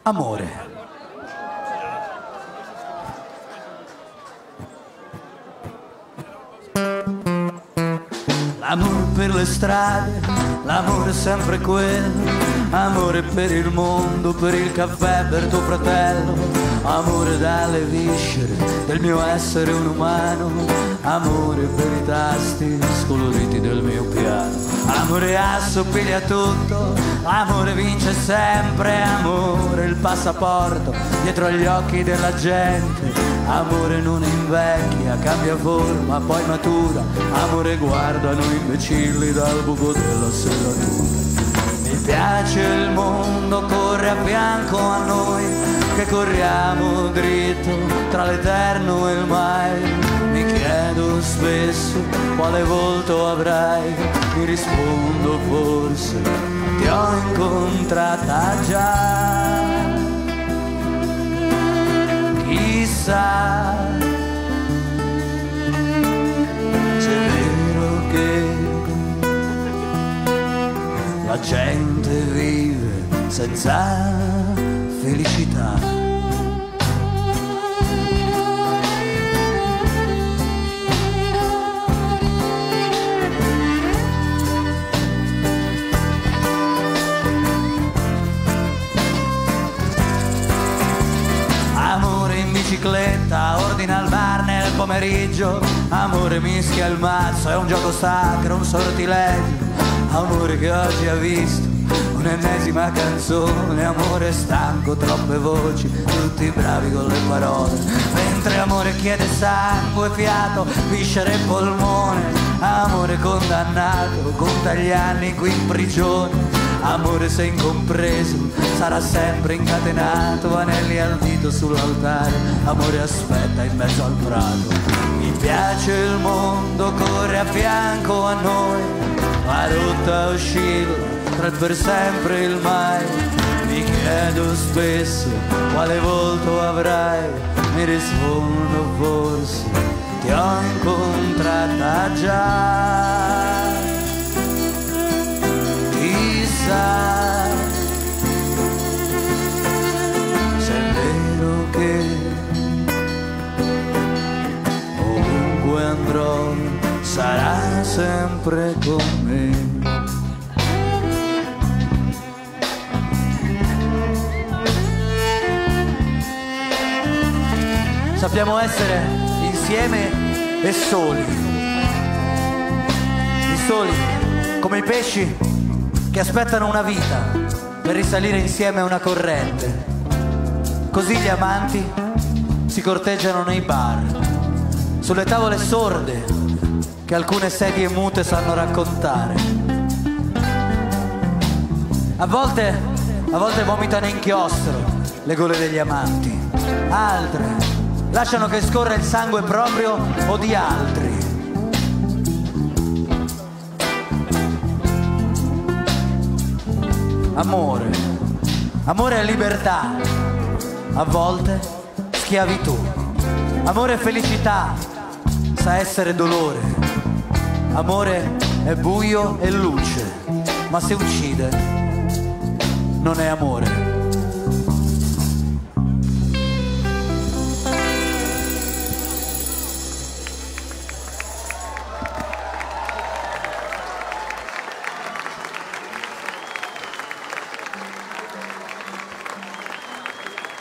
Amore. L'amore per le strade, l'amore è sempre quello, amore per il mondo, per il caffè, per tuo fratello, amore dalle viscere del mio essere un umano, amore per i tasti scoloriti del mio piano. Amore assopiglia tutto, amore vince sempre, amore il passaporto dietro agli occhi della gente, amore non invecchia, cambia forma, poi matura, amore guarda noi imbecilli dal buco della serratura. Mi piace il mondo, corre a fianco a noi, che corriamo dritto tra l'eterno e il mai. Mi chiedo spesso quale volto avrai, mi rispondo forse ti ho incontrata già. Chissà se è vero che la gente vive senza felicità. Bicicletta, ordina al bar nel pomeriggio, amore mischia il mazzo, è un gioco sacro, un sortilegio, amore che oggi ha visto un'ennesima canzone, amore stanco, troppe voci, tutti bravi con le parole, mentre amore chiede sangue, fiato, viscere e polmone, amore condannato, conta gli anni qui in prigione. Amore se incompreso sarà sempre incatenato, anelli al dito sull'altare, amore aspetta in mezzo al prato. Mi piace il mondo, corre a fianco a noi, la rotta oscilla tra il per sempre e il mai. Mi chiedo spesso quale volto avrai, mi rispondo forse ti ho incontrata già. Chissà se è vero che ovunque andrò sarà sempre con me. Sappiamo essere insieme e soli, come i pesci che aspettano una vita per risalire insieme a una corrente. Così gli amanti si corteggiano nei bar, sulle tavole sorde che alcune sedie mute sanno raccontare. A volte vomitano inchiostro le gole degli amanti, altre lasciano che scorra il sangue proprio o di altri. Amore è libertà, a volte schiavitù. Amore è felicità, sa essere dolore. Amore è buio e luce, ma se uccide non è amore.